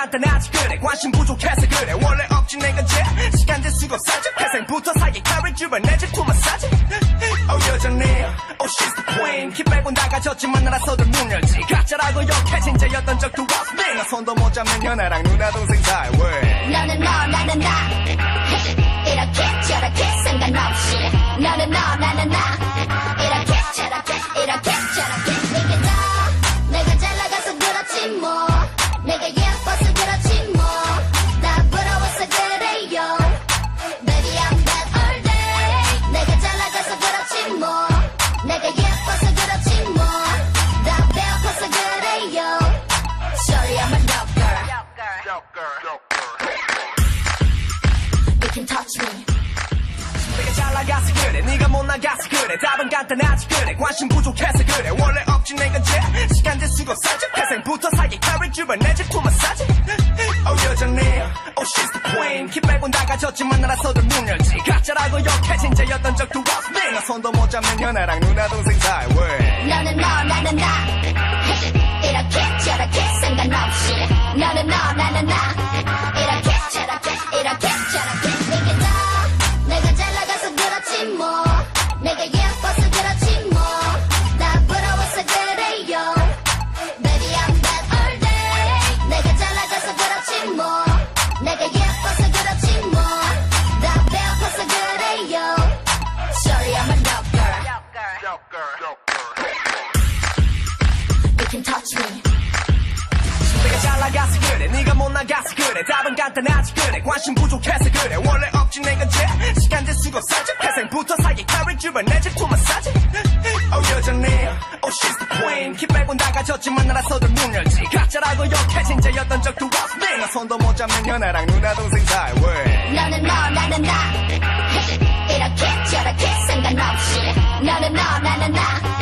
간단하지 그래 관심 부족해서 그래 원래 없지 내가 제 시간 될 수가 없어지 태생부터 사기 carry 주변 내 제품 마사지 여전히 she's the queen 키 빼고 나가졌지만 나라서들 문 열지 가짜라고 욕해진 자였던 적도 없어 내가 손도 못 잡는 연하랑 누나 동생 사이 너는 너 나는 나 이렇게 저렇게 상관없이 너는 너 나는 나 이렇게 저렇게 내게 너 내가 잘 나가서 그렇지 뭐 내가 예뻐서 그렇지 뭐 나 부러워서 그래요 Baby I'm bad all day 내가 잘 나가서 그렇지 뭐 내가 예뻐서 그렇지 뭐 나 배고파서 그래요 Sorry I'm a dope girl You can touch me 내가 잘 나가서 그래 네가 못 나가서 그래 답은 간단하지 그래 관심 부족해서 그래 원래 없지 내가 제 시간 될 수가 없어지 태생부터 사기 carry 주변 내 제품 마사지 여전히 she's the queen 키 빼고 나가졌지만 나라서들 문 열지 가짜라고 욕해진 자였던 적도 없어 내가 손도 못 잡는 연하랑 누나 동생 사이 너는 너 나는 나 이렇게 저렇게 상관없이 너는 너 나는 나 이렇게 저렇게 내게 너 내가 잘 나가서 그렇지 뭐 내가 예뻐서 그렇지 뭐 나 부러워서 그래요 Baby I'm bad all day 내가 잘 나가서 그렇지 뭐 내가 예뻐서 그렇지 뭐 나 배고파서 그래요 Sorry I'm a dope girl You can touch me 내가 잘 나가서 그래 네가 못 나가서 그래 답은 간단하지 그래 관심 부족해서 그래 원래 없지 내가 제 시간 될 수가 없어지 태생부터 사기 carry 주변 내 제품 마사지 여전히 she's the queen 키 빼고 나가졌지만 나라서들 문 열지 가짜라고 욕해진 자였던 적도 없어 내가 손도 못 잡는 연하랑 누나 동생 사이 너는 너 나는 나 이렇게 저렇게 상관없이 너는 너 나는 나